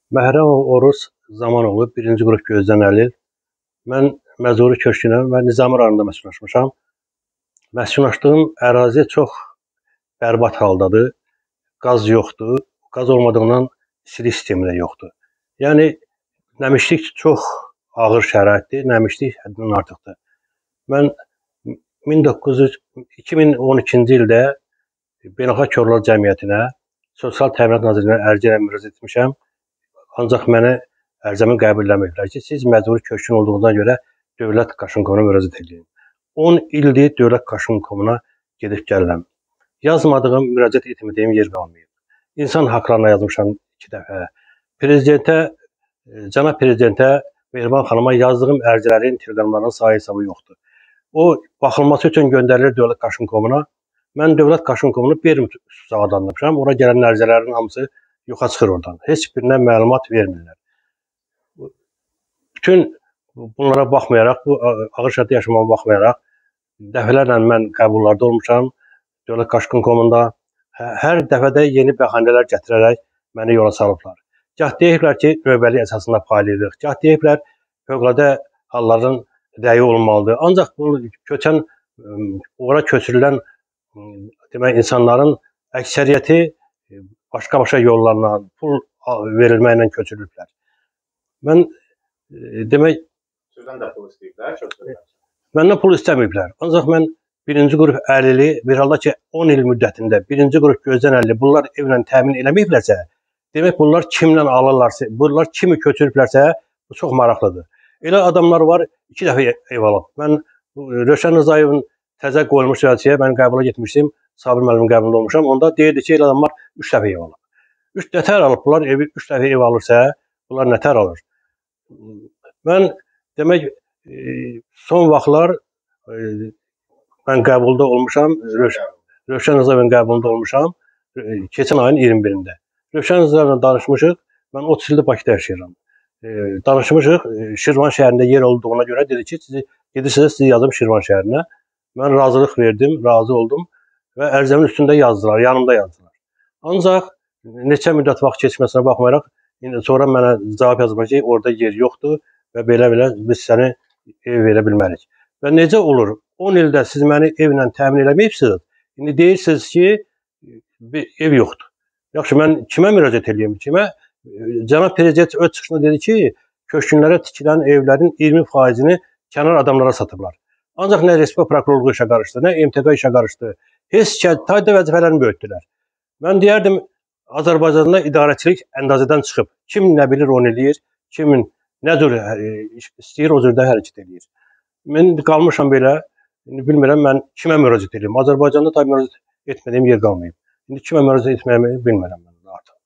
Məhrəmov Oruz Zamanoğlu, birinci qrup Gözdən Əlil. Mən Məzuri köşkünəm və Nizami rayonunda məskunlaşmışam. Məskunlaşdığım ərazi çox bərbad haldadır. Qaz yoxdur. Qaz olmadığından istilik sistemi də yoxdur. Yəni, nəmişlik çox ağır şəraitdir. Nəmişlik həddindən artıqdır. Mən 2012-ci ildə Beynəlxalq Körlər Cəmiyyətinə, Sosial Təminat Nazirliyinə ərizə ilə müraciət etmişəm. Ancaq mənə ərizəmi qəbul eləməyiblər ki, siz məcburi köçkün olduğundan görə Dövlət Qaşınkomuna müraciət edin. 10 ildir Dövlət Qaşınkomuna gedib gəlirəm. Yazmadığım, müraciət etmədiyim yer qalmayıb. İnsan haqlarına yazmışam 2 dəfə. Prezidentə, cənab prezidentə, Mehriban xanıma yazdığım ərizələrin, teleqramların sayı hesabı yoxdur. O, baxılması üçün göndərilir Dövlət Qaşınkomuna. Mən Dövlət Qaşınkomunu Bermud adlandırmışam. Ora gələn ərizələrin hamısı yoxa çıxır oradan. Heç birinə məlumat vermirlər. Bütün bunlara baxmayaraq, bu ağır şərtdə yaşamama baxmayaraq, dəfələrlə mən qəbullarda olmuşam. Dövlət Qaşınkomunda hər dəfədə yeni bəhanələr gətirərək məni yola salıblar. Gah deyiblər ki, növbəlik əsasında paylayırıq. Gah deyiblər, fövqəladə halların rəyi olmalıdır. Ancaq bu ora köçürülən demək, insanların əksəriyyəti başqa yollarla, pul verilməklə köçürülüblər. Mən demək... Sizdən də pul istəyiblər, köçürülüblər. Məndən pul istəməyiblər. Ancaq mən birinci qrup əlili, bir halda ki 10 il müddətində birinci qrup Gözdən Əlili bunlar evlə təmin eləməyiblərsə, demək bunlar kimlə alırlarsa, bunlar kimi köçürüblərsə, bu çox maraqlıdır. Elə adamlar var, 2 dəfə ev alıb. Mən Rövşən Rızayevin təzə qoyulmuş vəzifəyə mən qəbula getmişdim. Sabir müəllimin qəbulunda olmuşam. Onda deyirdi ki, elə adamlar 3 dəfə ev alıb. 3 nətər alıb? Bunlar evi 3 dəfə ev alırsa, bunlar nətər alır? Mən demək, son vaxtlar mən qəbulda olmuşam. Rövşən Rızayevin qəbulunda olmuşam. Keçən ayın 21-də. Rövşən Rızayevlə danışmışıq. Mən 30 ildir Bakıda yaşayıram. Danışmışıq. Şirvan şəhərində yer olduğuna görə dedi ki, gedirsiniz, sizi yazım Şirvan şəhərinə. Mən razılıq verdim, razı oldum və ərizəmin üstündə yazdılar, yanımda yazdılar. Ancaq neçə müddət vaxt keçməsinə baxmayaraq, sonra mənə cavab yazmaq ki, orada yer yoxdur və belə-belə biz səni ev verə bilmərik. Və necə olur? 10 ildə siz məni evlə təmin eləməyibsiniz, indi deyirsiniz ki, ev yoxdur. Yaxşı, mən kimə müraciət edeyim? Kimə? Cənab prezident öz çıxışında dedi ki, köçkünlərə tikilən evlərin 20%-ni kənar adamlara satıblar. Ancaq nə Respublika Prokurorluğu işə qarışdı, nə MTQ işə qarışdı. Heç tayda vəzifələrini böyütdülər. Mən deyərdim, Azərbaycanda idarəçilik əndazədən çıxıb. Kim nə bilir, onu eləyir. Kimin nə cür istəyir, o cürdə hərəkət eləyir. Mən qalmışam belə, bilmirəm mən kimə müraciət edeyim. Azərbaycanda tabi müraciət etmədiyim yer qalmayıb. İndi kimə müraciət etməyimi bilmirəm mən artıq.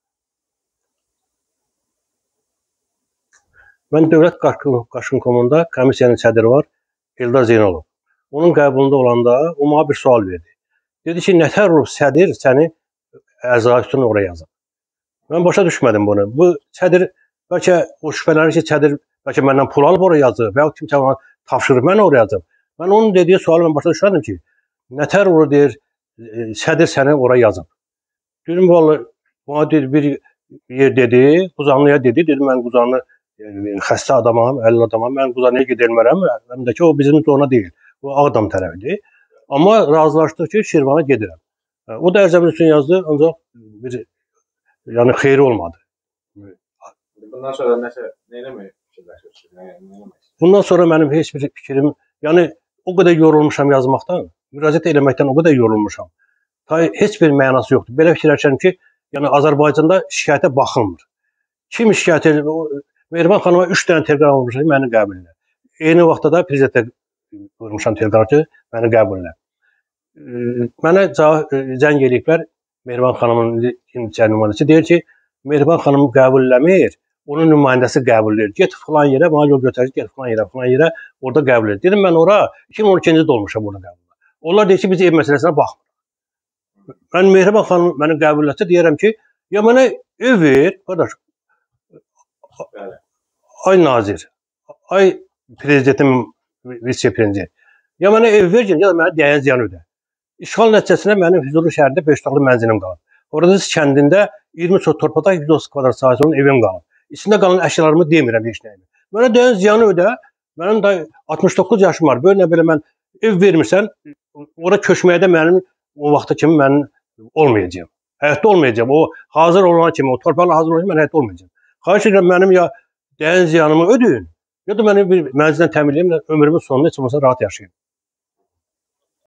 Mən Dövlət Qaşınkomunda komissiyanın sədri var, Eldar Zeynalov. Onun qəbulunda olanda o mənə bir sual verdi. Dedi ki, nətər olub sədir səni ərzaq üstünü oraya yazıb. Mən başa düşmədim bunu. Bu sədir, bəlkə o şübhələnir ki, sədir bəlkə məndən pul alıb oraya yazıb və ya kimsə ona tapşırıb mən oraya yazıb. Mən onun dediyi sualı mən başa düşmədim ki, nətər olur deyir, sədir səni oraya yazıb. Dedim, vallahi, bana bir yer dedi, Quzanlıya dedi, dedim mən Quzanlı xəstə adamam, 50 adamam, mən Quzanlıya gedilmərəm, həm də ki, o bizim zona deyil, o Ağdam tərəfidir. Amma razılaşdıq ki, Şirvana gedirəm. O da ərzəmin üstünü yazdı, ancaq bir yəni xeyri olmadı. Bundan sonra nəsə nə eləmək fikirləşirsiniz? Bundan sonra mənim heç bir fikrim, yəni o qədər yorulmuşam yazmaqdan, müraciət eləməkdən o qədər yorulmuşam. Heç bir mənası yoxdur. Belə fikirləşirəm ki, yəni Azərbaycanda şikayətə baxılmır. Kim şikayət edir? Mehriban xanıma 3 dənə teleqram olmuşam, məni qəbul edir. Eyni vaxtda da prezidentə qoymuşam teleqram ki, məni qəbul edir. Mənə zəng eləyiblər, Mehriban xanımın nümayəndəsi deyir ki, Mehriban xanım qəbul eləmir, onun nümayəndəsi qəbul edir. Get filan yerə, bana yol götürür, get filan yerə, orada qəbul edir. Dedim, mən ora 2012-ci ildə olmuşam orada qəbul. Onlar deyir ki, biz ev məsələsinə baxmırıq. Mən Mehriban xanım məni qəbul etsə deyərəm ki, ya mənə ev ver, qardaş, ay nazir, ay prezidentin vitse-prezident, ya mənə ev ver, ya da mənə dəyən ziyan ödə. İşğal nəticəsində mənim Füzuli şəhərində 5 otaqlı mənzilim qalıb. Orada kəndində 20 çox torpaqda 130 kvadrat sahəsinin evim qalıb. İçində qalan əşyalarımı demirəm heç nəyimi. Mənə dəyən ziyanı ödə. Mənim də 69 yaşım var. Böyle belə mən ev vermirsən, ora köçməyə də mənim o vaxta kimi mən olmayacağam. Həyatda olmayacağam. O hazır olan kimi, o torpaqla hazır olan kimi mən həyatda olmayacağam. Xahiş edirəm mənim ya dəyən ziyanımı ödəyin, ya da məni bir mənzillə təmin edin, ömrümün sonunda heç olmasa rahat yaşayım.